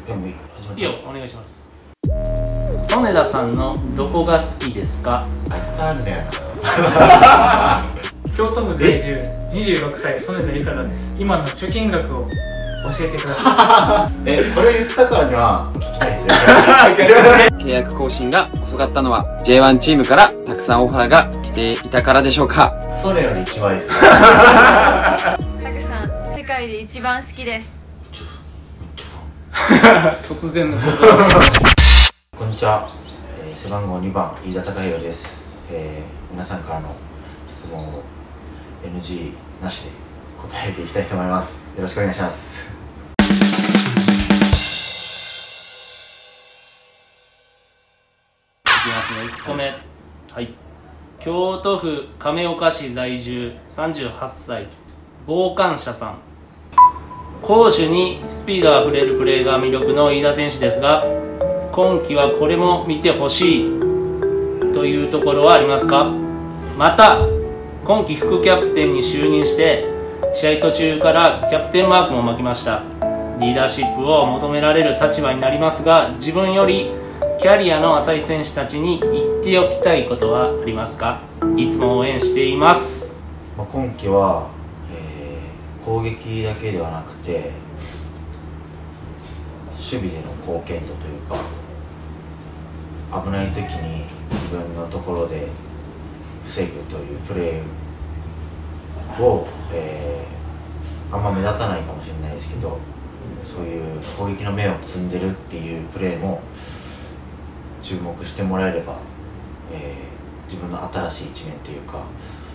でもいい、 いいよ、お願いします。曽根田さんのどこが好きですか？ いっぱいあるんだよな。 京都府在住26歳曽根田ゆかです。今の貯金額を教えてください。 これ言ったからには聞きたいですね。 契約更新が遅かったのは J1 チームからたくさんオファーが来ていたからでしょうか。 それより一番いいですね。 たくさん世界で一番好きです。 突然のこんにちは、背番号2番飯田貴弘です。皆さんからの質問を NG なしで答えていきたいと思います。よろしくお願いします。 いきますね。1個目、はい、京都府亀岡市在住38歳傍観者さん。攻守にスピードあふれるプレーが魅力の飯田選手ですが、今季はこれも見てほしいというところはありますか？また今季副キャプテンに就任して試合途中からキャプテンマークも巻きました。リーダーシップを求められる立場になりますが、自分よりキャリアの浅い選手たちに言っておきたいことはありますか？いつも応援しています。 今季は攻撃だけではなくて守備での貢献度というか、危ない時に自分のところで防ぐというプレーを、あんま目立たないかもしれないですけど、そういう攻撃の芽を摘んでるっていうプレーも注目してもらえれば、自分の新しい一面というか、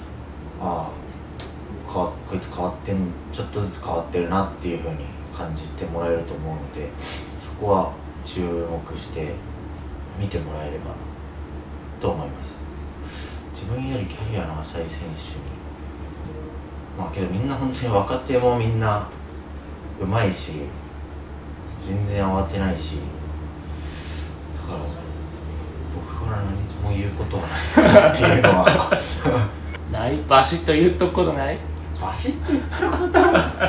こいつ変わってん、ちょっとずつ変わってるなっていう風に感じてもらえると思うので、そこは注目して見てもらえればなと思います。自分よりキャリアの浅い選手に、けどみんな本当に若手もみんなうまいし、全然慌てないし、だから僕から何も言うことはないなっていうのはない、バシッと言っとくことない？ バシッと言ったこと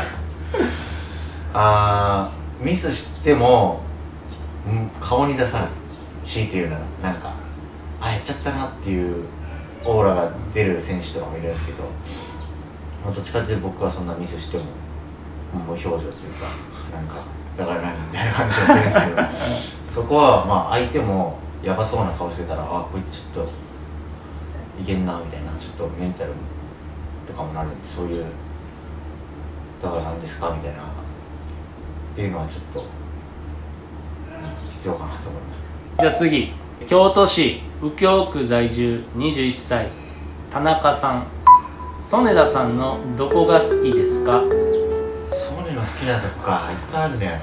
はミスしても顔に出さない、強いて言うならなんかやっちゃったなっていうオーラが出る選手とかもいるんですけど、どっちかというと僕はそんなミスしても無表情というか、なんかだから何みたいな感じでやってるんですけどそこは相手もやばそうな顔してたら、こいつちょっといけんなみたいな、ちょっとメンタルとかもなるんで、そういうだから何ですかみたいなっていうのはちょっと必要かなと思います。 じゃあ次、京都市右京区在住21歳田中さん。曽根田さんのどこが好きですか？ 曽根の好きなとこかいっぱいあるんだよ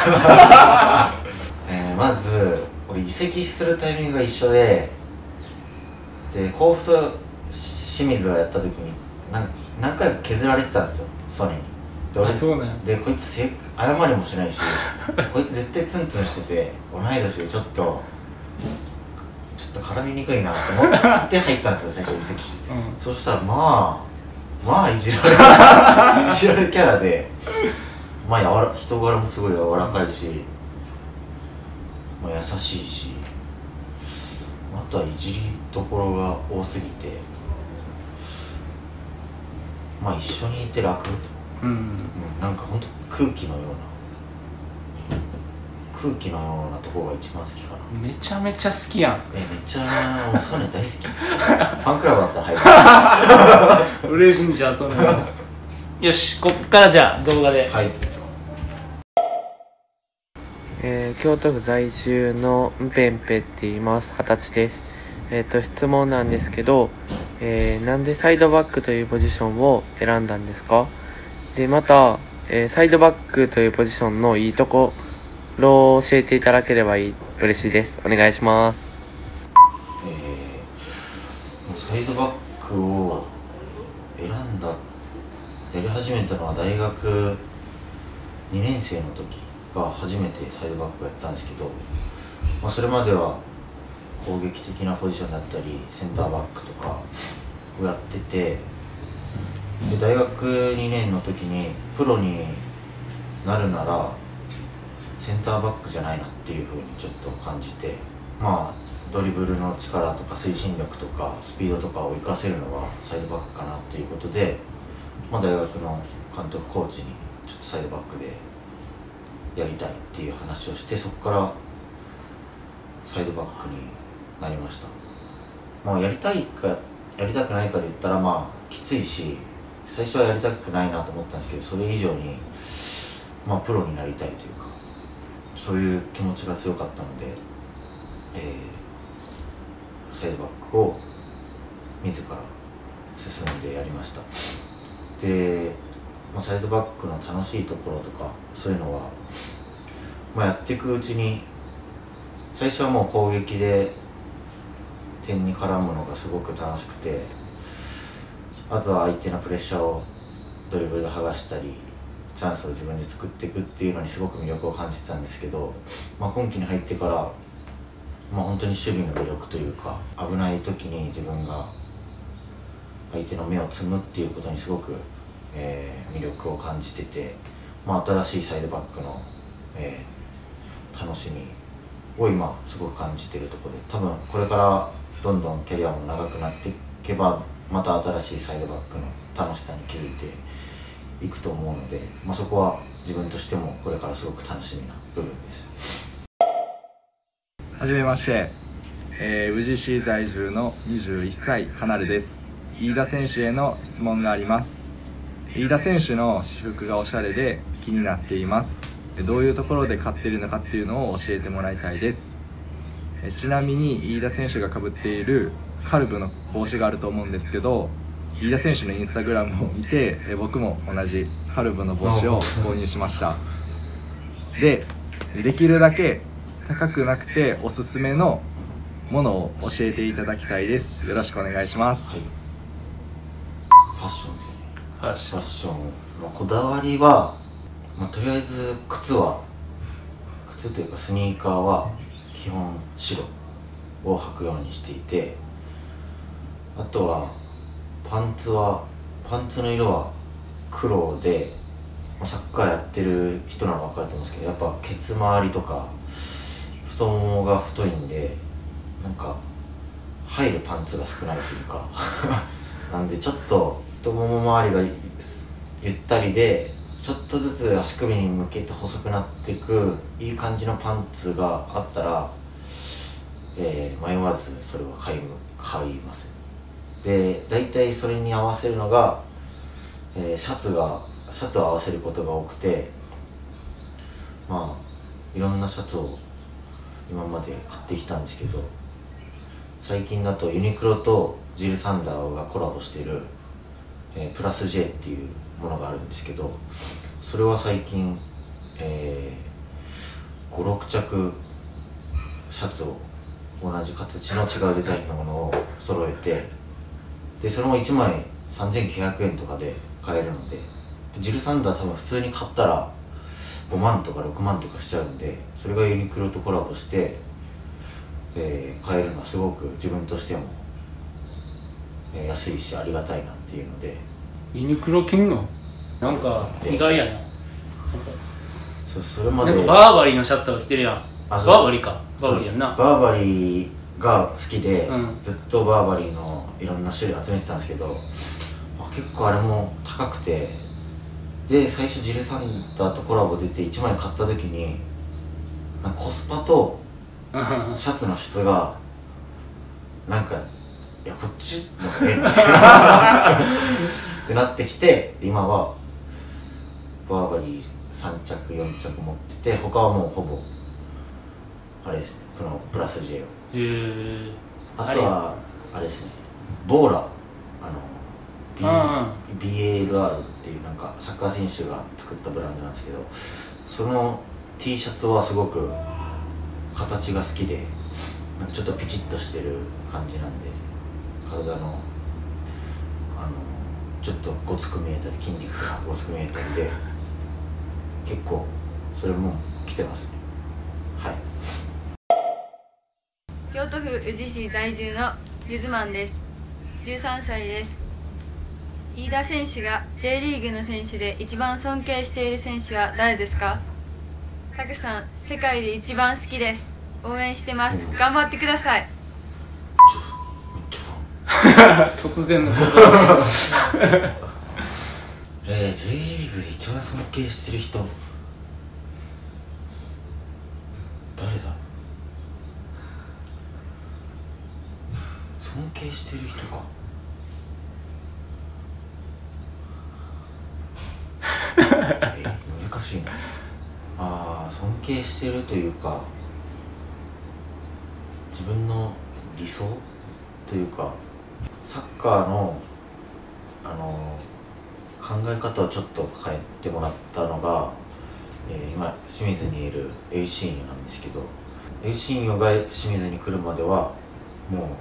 なまず俺移籍するタイミングが一緒で、甲府と清水をやった時に何回か削られてたんですよ、曽根に。 そうなんや。 でこいつ謝りもしないしこいつ絶対ツンツンしてて、同い年でちょっと絡みにくいなと思って入ったんですよ最初移籍して、そしたらいじられるキャラで、人柄もすごい柔らかいし、優しいし、あとはいじりどころが多すぎて、一緒にいて楽、なんか本当空気のようなところが一番好きかな。 めちゃめちゃ好きやん。 めっちゃもうソネ大好きです。ファンクラブだったら入る。 嬉しいんじゃんそれ。よし、こっからじゃあ動画で。 はい。 京都府在住のんぺんぺって言います。20歳です。質問なんですけど、なんでサイドバックというポジションを選んだんですか？で、また、サイドバックというポジションのいいところを教えていただければ嬉しいです。お願いします。 サイドバックをやり始めたのは大学2年生の時が初めてサイドバックをやったんですけど、それまでは攻撃的なポジションだったりセンターバックとかをやってて、で大学2年の時にプロになるならセンターバックじゃないなっていう風にちょっと感じて、まあドリブルの力とか推進力とかスピードとかを生かせるのはサイドバックかなっていうことで、まあ、大学の監督コーチにちょっとサイドバックでやりたいっていう話をして、そこからサイドバックになりました。まあ、やりたいかやりたくないかで言ったら、まあきついし、最初はやりたくないなと思ったんですけど、それ以上に、まあ、プロになりたいというか、そういう気持ちが強かったので、サイドバックを自ら進んでやりました。で、まあ、サイドバックの楽しいところとかそういうのは、まあ、やっていくうちに、最初はもう攻撃で点に絡むのがすごく楽しくて、あとは相手のプレッシャーをドリブルで剥がしたりチャンスを自分で作っていくっていうのにすごく魅力を感じてたんですけど、まあ、今季に入ってから、まあ、本当に守備の魅力というか、危ない時に自分が相手の目をつむっていうことにすごく、魅力を感じてて、まあ、新しいサイドバックの、楽しみを今すごく感じているところで、多分これからどんどんキャリアも長くなっていけば、また新しいサイドバックの楽しさに気づいていくと思うので、まあ、そこは自分としてもこれからすごく楽しみな部分です。 はじめまして、宇治市在住の21歳かなるです。飯田選手への質問があります。飯田選手の私服がおしゃれで気になっています。どういうところで買っているのかっていうのを教えてもらいたいです。ちなみに飯田選手がかぶっているカルブの帽子があると思うんですけど、飯田選手のインスタグラムを見て僕も同じカルブの帽子を購入しました。できるだけ高くなくておすすめのものを教えていただきたいです。よろしくお願いします。 はい、ファッションですよね。 ファッション、 ファッション、まあ、こだわりは、まあ、とりあえず靴というかスニーカーは基本白を履くようにしていて、あとはパンツの色は黒で、まあ、サッカーやってる人なら分かると思うんですけど、やっぱケツ周りとか太ももが太いんで、なんか入るパンツが少ないというかなんでちょっと太もも周りがゆったりで、ちょっとずつ足首に向けて細くなっていくいい感じのパンツがあったら、迷わずそれは買います。で、大体それに合わせるのが、シャツを合わせることが多くて、まあいろんなシャツを今まで買ってきたんですけど、最近だとユニクロとジル・サンダーがコラボしている、プラス J っていうものがあるんですけど、それは最近、5、6着シャツを同じ形の違うデザインのものを揃えて、でそれも1枚3900円とかで買えるので、ジル・サンダー多分普通に買ったら5万とか6万とかしちゃうんで、それがユニクロとコラボして、買えるのはすごく自分としても、安いしありがたいなっていうので。 ユニクロ着んのなんか意外やな。 それまでなんかバーバリーのシャツとか着てるやん。バーバリーか、バーバリーやんな。 バーバリーが好きで、 うん、 ずっとバーバリーのいろんな種類集めてたんですけど、結構あれも高くて、で最初ジル・サンダーとコラボ出て1枚買った時に、なんかコスパとシャツの質がなんか、いやこっちの方がええなってなってきて、今はバーバリー3着4着持ってて、他はもうほぼあれですね、このプラス J を。あとはあれですね、ボーラ、BALR っていうなんかサッカー選手が作ったブランドなんですけど、その T シャツはすごく形が好きで、なんかちょっとピチッとしてる感じなんで、体のちょっとごつく見えたり筋肉がごつく見えたりで、結構それも着てますね。はい。 京都府宇治市在住のゆずまんです。13歳です。飯田選手が J リーグの選手で一番尊敬している選手は誰ですか？ タクさん世界で一番好きです。応援してます。頑張ってください。 突然のこと J リーグで一番尊敬してる人誰だ。尊敬してる人か難しいな。尊敬してるというか、自分の理想というか、サッカーの考え方をちょっと変えてもらったのが、今清水にいるエウシーニョなんですけど、エウシーニョが清水に来るまではもう、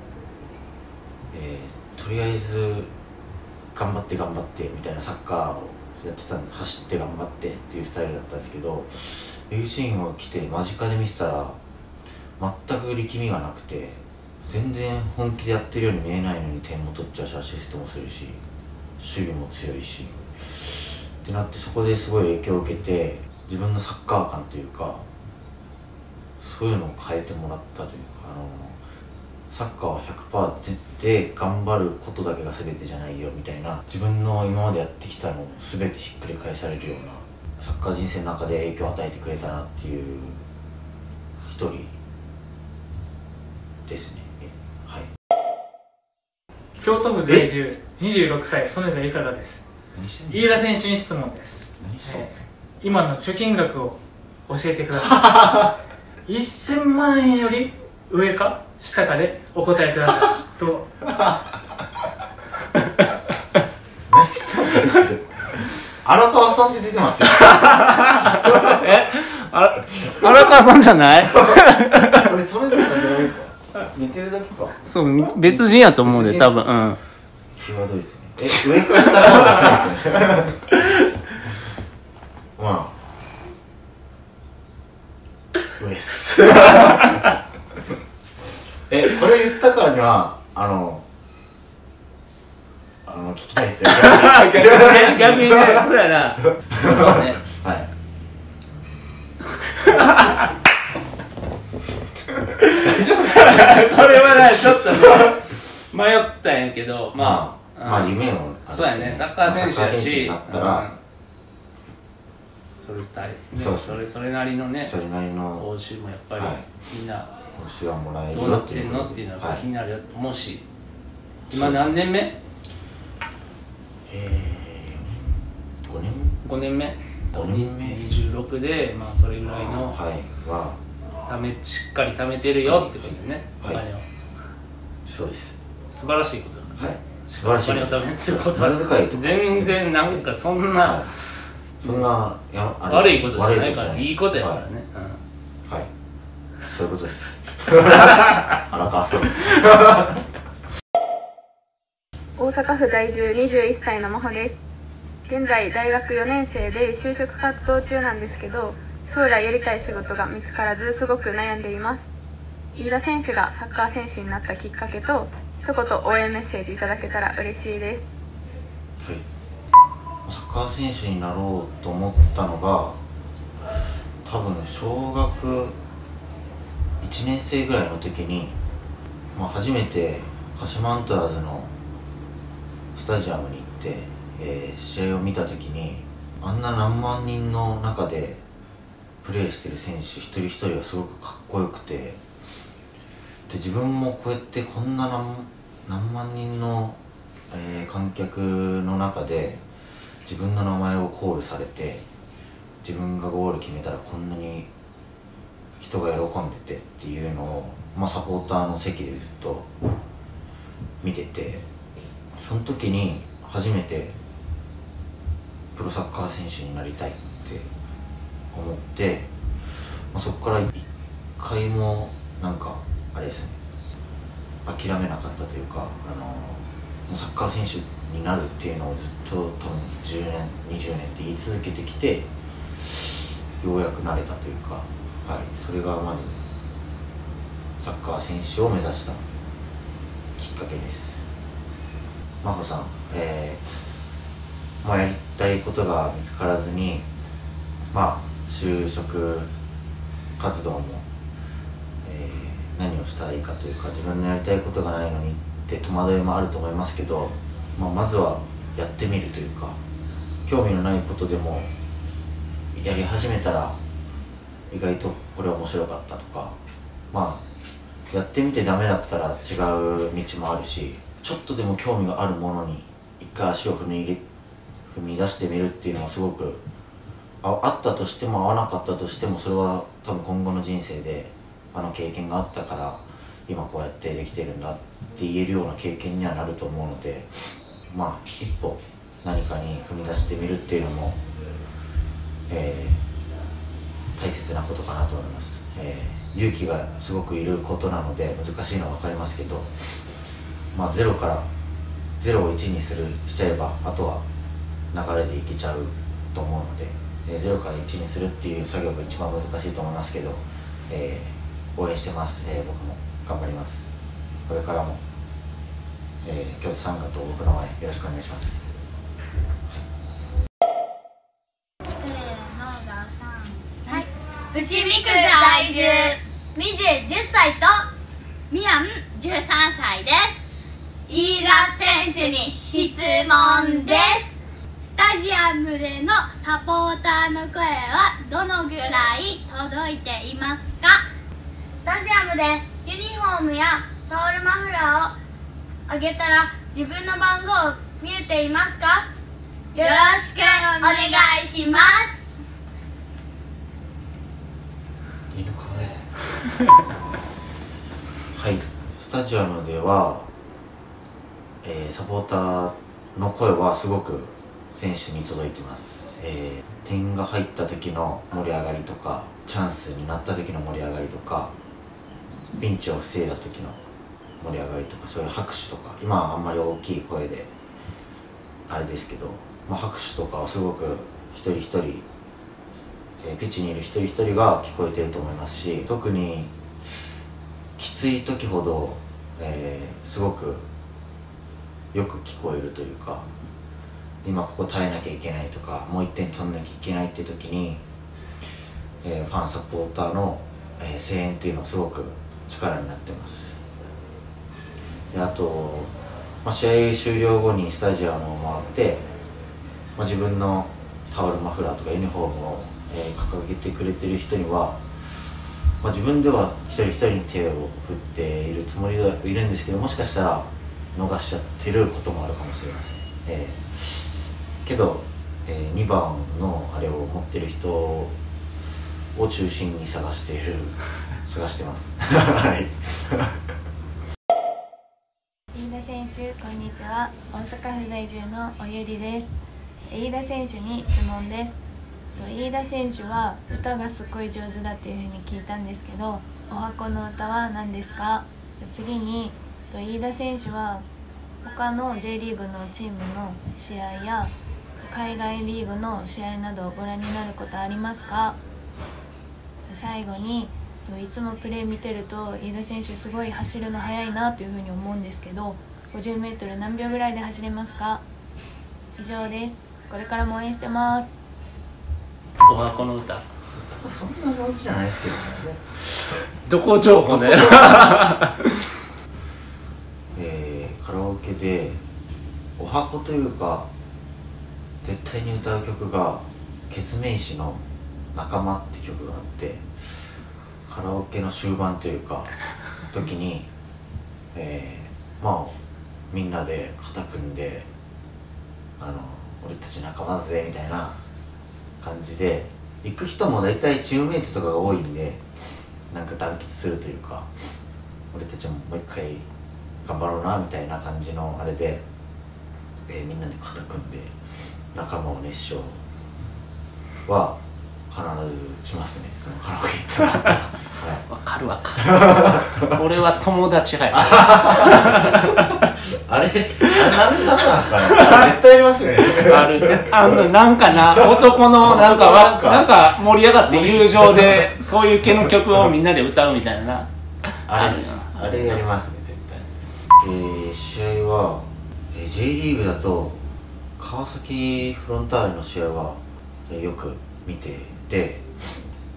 とりあえず頑張ってみたいなサッカーをやってたんで、走って頑張ってっていうスタイルだったんですけど、エウシーニョが来て間近で見てたら全く力みがなくて、全然本気でやってるように見えないのに点も取っちゃうし、アシストもするし、守備も強いしってなって、そこですごい影響を受けて、自分のサッカー観というかそういうのを変えてもらったというか、サッカーは 100% で頑張ることだけが全てじゃないよみたいな、自分の今までやってきたのを全てひっくり返されるようなサッカー人生の中で影響を与えてくれたなっていう一人ですね。はい。 京都府在住26歳曽根田豊です。飯田選手に質問です。今の貯金額を教えてください。1000万円より上か下かでお答えください。どうぞ。 荒川さんって出てますよ。 荒川さんじゃない？ これそれぞれじゃないですか？似てるだけか。 そう、別人やと思うで、多分。うん。 際どいですね。上か下かわかんないですね。まあ上っす。これ言ったからには聞きたいですよ。 逆にね、そうやな。そうね。 はい。大丈夫ですか？ これはね、ちょっと迷ったんやけど、まあ夢を、 そうやね、サッカー選手やし、それなりのね、 それなりの報酬もやっぱりみんな報酬はもらえるどうなってんのっていうのが気になると思うし、今何年目？5年目26で、まあそれぐらいのしっかり貯めてるよってことでね、お金を。 そうです。 素晴らしいことだ。 はい、素晴らしい。 お金を貯めてることは全然なんかそんな悪いことじゃないから、いいことやからね。 はい、そういうことです。荒川さん。 大阪府在住21歳の真帆です。現在大学4年生で就職活動中なんですけど、将来やりたい仕事が見つからずすごく悩んでいます。飯田選手がサッカー選手になったきっかけと一言応援メッセージいただけたら嬉しいです。 はい、サッカー選手になろうと思ったのが多分小学1年生ぐらいの時に、初めて鹿島アントラーズのスタジアムに行って、試合を見た時にあんな何万人の中でプレーしてる選手一人一人はすごくかっこよくて、で自分もこうやってこんな何万人の、観客の中で自分の名前をコールされて、自分がゴール決めたらこんなに人が喜んでてっていうのを、サポーターの席でずっと見てて、その時に初めてプロサッカー選手になりたいって思って、そこから一回もあれですね、諦めなかったというか、サッカー選手になるっていうのをずっと多分10年20年って言い続けてきて、ようやくなれたというか、それがまずサッカー選手を目指したきっかけです。真帆さん、やりたいことが見つからずに、 就職活動も、何をしたらいいかというか、自分のやりたいことがないのにって戸惑いもあると思いますけど、まずはやってみるというか、興味のないことでもやり始めたら意外とこれ面白かったとか、やってみてダメだったら違う道もあるし、ちょっとでも興味があるものに一回足を踏み出してみるっていうのはすごくあったとしても合わなかったとしても、それは多分今後の人生であの経験があったから今こうやってできてるんだって言えるような経験にはなると思うので、一歩何かに踏み出してみるっていうのも、大切なことかなと思います。勇気がすごくいることなので難しいのは分かりますけど、0から0を1にしちゃえばあとは流れでいけちゃうと思うので、0から1にするっていう作業が一番難しいと思いますけど、応援してます。僕も頑張ります。これからも、京都参加と僕の応援よろしくお願いします。 伏見区在住10歳と宮ン13歳です。飯田選手に質問です。スタジアムでのサポーターの声はどのぐらい届いていますか？スタジアムでユニフォームやタオルマフラーをあげたら自分の番号見えていますか？よろしくお願いします。 いるかねはい、スタジアムでは、サポーターの声はすごく選手に届いてます。点が入った時の盛り上がりとか、チャンスになった時の盛り上がりとか、ピンチを防いだ時の盛り上がりとか、そういう拍手とか、今はあんまり大きい声であれですけど、拍手とかはすごく一人一人、ピッチにいる一人一人が聞こえてると思いますし、特にきつい時ほど、すごくよく聞こえるというか、今ここ耐えなきゃいけないとか、もう1点取んなきゃいけないっていう時に、ファンサポーターの、声援っていうのはすごく力になってます。であと、試合終了後にスタジアムを回って、自分のタオルマフラーとかユニフォームを掲げてくれてる人には、自分では一人一人に手を振っているつもりはいるんですけど、もしかしたら逃しちゃってることもあるかもしれません。けど、2番のあれを持ってる人を中心に探してますはい飯田選手、こんにちは。大阪府在住のおゆりです。飯田選手に質問です。飯田選手は歌がすごい上手だっていうふうに聞いたんですけど、お箱の歌は何ですか？次に、飯田選手は他の J リーグのチームの試合や海外リーグの試合などをご覧になることありますか？最後に、いつもプレー見てると飯田選手すごい走るの速いなというふうに思うんですけど、50m 何秒ぐらいで走れますか？以上です。これからも応援してます。 お箱の歌、 そんな上手じゃないですけどね。 どこ情報ねカラオケでお箱というか絶対に歌う曲がケツメイシの仲間って曲があって、カラオケの終盤というか時にみんなで肩組んで俺たち仲間だぜみたいな感じで行く人も大体チームメイトとかが多いんで、なんか団結するというか、俺たちももう一回頑張ろうなみたいな感じのあれで、みんなで肩組んで仲間を熱唱は必ずしますね、そのカラオケ行ったらわかる俺は友達やあれなんなんですかね絶対ありますよねなんかな、男のなんか盛り上がって友情でそういう系の曲をみんなで歌うみたいなあれやりますね絶対。試合は、J リーグだと川崎フロンターレの試合は、よく見てて、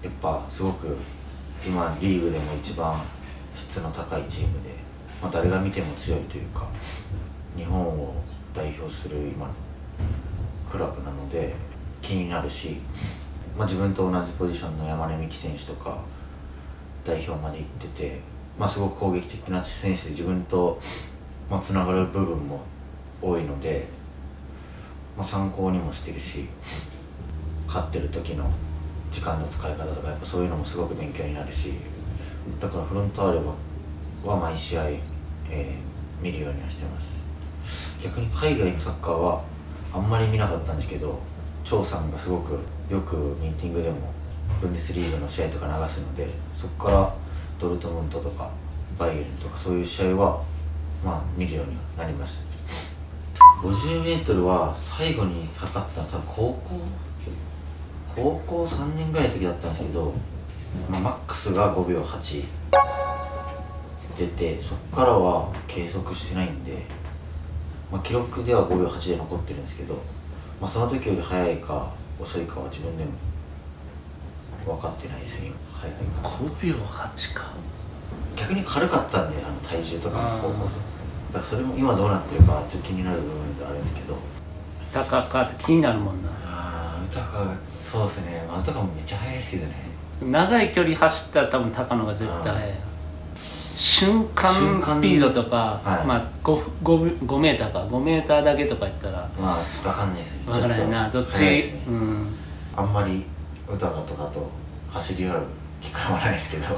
やっぱすごく今リーグでも一番質の高いチームで、誰が見ても強いというか、日本を代表する今のクラブなので気になるし、自分と同じポジションの山根美樹選手とか代表まで行ってて、すごく攻撃的な選手で自分とつながる部分も多いので、参考にもしてるし、勝ってる時の時間の使い方とかやっぱそういうのもすごく勉強になるし、だからフロンターレは毎試合、見るようにはしてます。逆に海外のサッカーはあんまり見なかったんですけど、張さんがすごくよくミーティングでもブンデスリーグの試合とか流すので、そこからドルトムントとかバイエルンとかそういう試合は見るようになりました。50m は最後に測ったのは多分高校3年ぐらいの時だったんですけど、マックスが5秒8出て、そこからは計測してないんで、記録では5秒8で残ってるんですけど、その時より速いか遅いかは自分でも分かってないですね。速いか 5秒8か。 逆に軽かったんで、体重とかも高校生だから、それも今どうなってるかちょっと気になる部分であるんですけど、 高かって気になるもんな。 そうですね。歌もめっちゃ速いですけどね。 長い距離走ったら多分高野が絶対速い。瞬間スピードとか、5メーターか、5メーターだけとか言ったら分かんないですね。 分からないな、どっち、 あんまり歌とかと走り合う機会はないですけど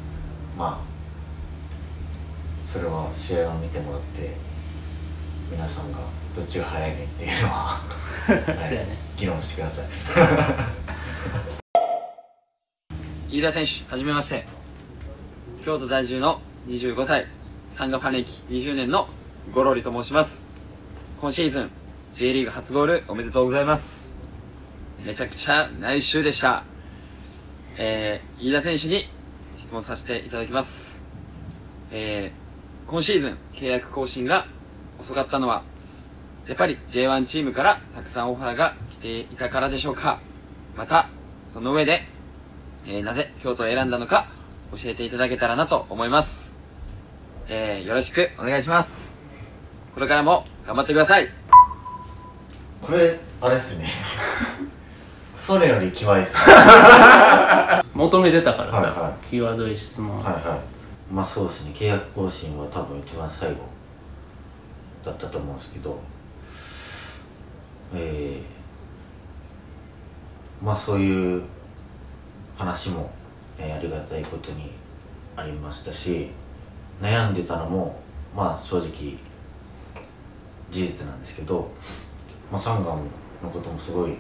それは試合を見てもらって皆さんがどっちが速いねっていうのはそうやね、議論してください。 飯田選手、はじめまして。京都在住の25歳、サンガファン歴20年のゴロリと申します。今シーズン J リーグ初ゴールおめでとうございます。めちゃくちゃナイスシューでした。飯田選手に質問させていただきます。今シーズン契約更新が遅かったのはやっぱり J1 チームからたくさんオファーが来ていたからでしょうか。またその上で、なぜ京都を選んだのか教えていただけたらなと思います。よろしくお願いします。これからも頑張ってください。 これあれっすね。それより際いいっすね。 求めてたからさ、際どい質問。 そうですね。契約更新は多分一番最後だったと思うんですけど、そういう話も、ありがたいことにありましたし、悩んでたのも正直事実なんですけど、サンガのこともすごい、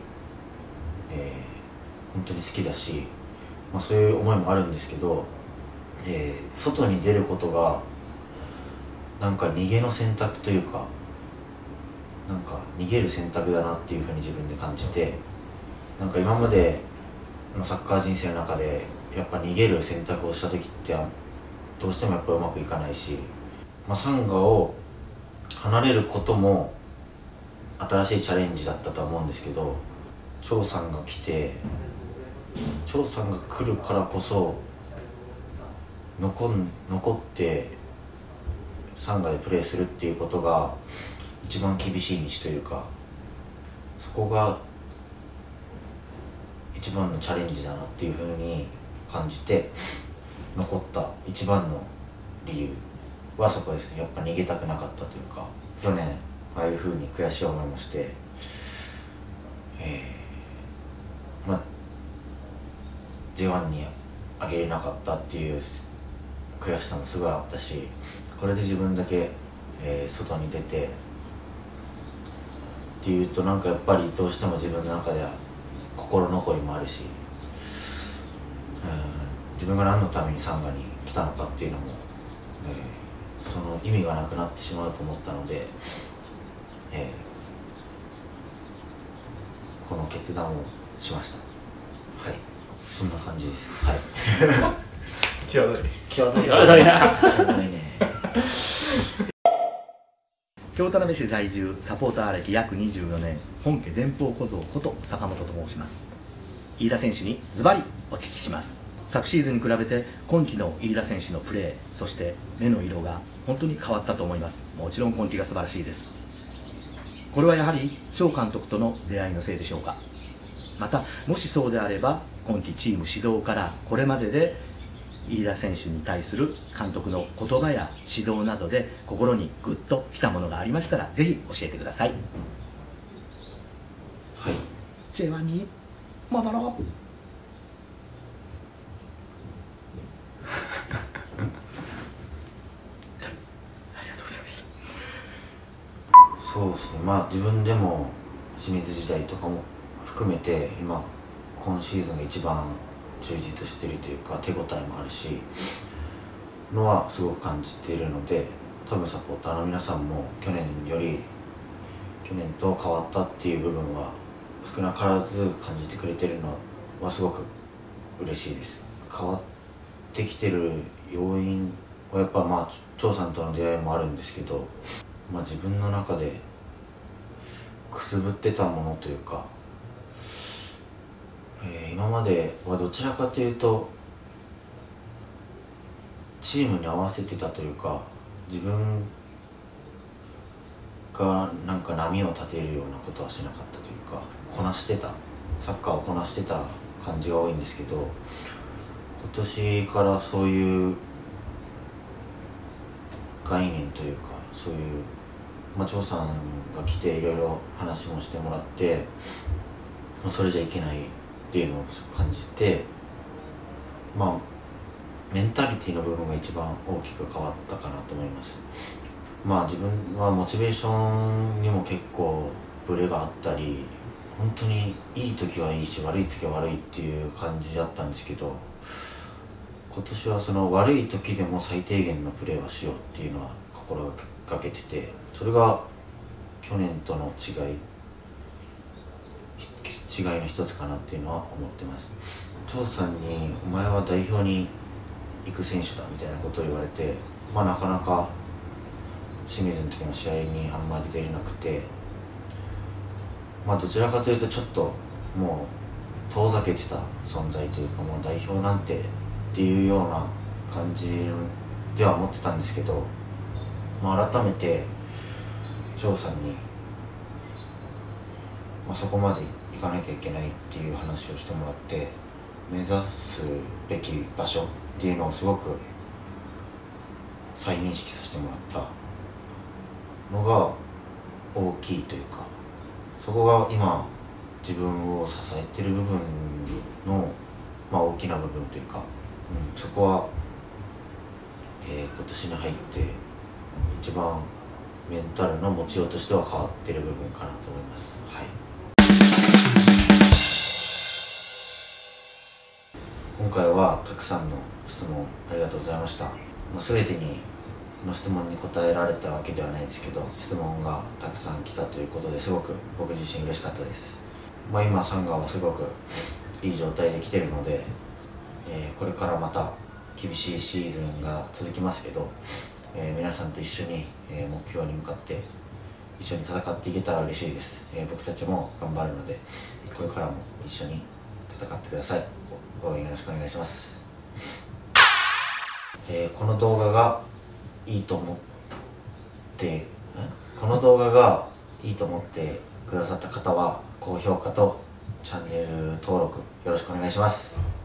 本当に好きだし、そういう思いもあるんですけど、外に出ることがなんか逃げの選択というか、なんか逃げる選択だなっていうふうに自分で感じて、なんか今までのサッカー人生の中でやっぱ逃げる選択をした時ってどうしてもやっぱうまくいかないし、サンガを離れることも新しいチャレンジだったとは思うんですけど、張さんが来て、張さんが来るからこそ残ってサンガでプレーするっていうことが一番厳しい道というか、そこが一番のチャレンジだなっていうふうに感じて、残った一番の理由はそこですね。やっぱ逃げたくなかったというか、去年ああいうふうに悔しい思いもして、J1 に上げれなかったっていう悔しさもすごいあったし、これで自分だけ、外に出てっていうと、なんかやっぱりどうしても自分の中では心残りもあるし、自分が何のためにサンガに来たのかっていうのも、その意味がなくなってしまうと思ったので、この決断をしました。はい、そんな感じです。はい。 際どいな。際どいね。 京田辺市在住、サポーター歴約24年、本家電報小僧こと坂本と申します。 飯田選手にズバリお聞きします。昨シーズンに比べて今季の飯田選手のプレー、そして目の色が本当に変わったと思います。もちろん今季が素晴らしいです。これはやはり張監督との出会いのせいでしょうか。またもしそうであれば、今季チーム指導からこれまでで飯田選手に対する監督の言葉や指導などで心にグッときたものがありましたら、ぜひ教えてください。 はい、 J1 に戻ろう。 そうですね、まあ自分でも清水時代とかも含めて今シーズンが一番充実しているというか、手応えもあるしのはすごく感じているので、多分サポーターの皆さんも去年と変わったっていう部分は少なからず感じてくれてるのはすごく嬉しいです。変わってきてる要因はやっぱ張さんとの出会いもあるんですけど、自分の中でくすぶってたものというか、今まではどちらかというとチームに合わせてたというか、自分がなんか波を立てるようなことはしなかったというか、サッカーをこなしてた感じが多いんですけど、今年からそういう概念というか、そういう張さんが来ていろいろ話もしてもらって、それじゃいけないっていうのを感じて、メンタリティの部分が一番大きく変わったかなと思います。自分はモチベーションにも結構ブレがあったり、本当にいい時はいいし悪い時は悪いっていう感じだったんですけど、今年はその悪い時でも最低限のプレーはしようっていうのは心がけてて、それが去年との違いの一つかなっていうのは思ってます。張さんに「お前は代表に行く選手だ」みたいなことを言われて、なかなか清水の時の試合にあんまり出れなくて、どちらかというとちょっともう遠ざけてた存在というか、もう代表なんてっていうような感じでは思ってたんですけど、改めて張さんに、そこまで行かなきゃいけないっていう話をしてもらって、目指すべき場所っていうのをすごく再認識させてもらったのが大きいというか、そこが今自分を支えてる部分の、大きな部分というか、そこは、今年に入って一番メンタルの持ちようとしては変わってる部分かなと思います。はい、今回はたくさんの質問ありがとうございました。全ての質問に答えられたわけではないですけど、質問がたくさん来たということですごく僕自身嬉しかったです。今サンガはすごくいい状態で来てるので、これからまた厳しいシーズンが続きますけど、皆さんと一緒に、目標に向かって一緒に戦っていけたら嬉しいです。僕たちも頑張るので、これからも一緒に戦ってください。応援よろしくお願いします。この動画がいいと思ってくださった方は高評価とチャンネル登録よろしくお願いします。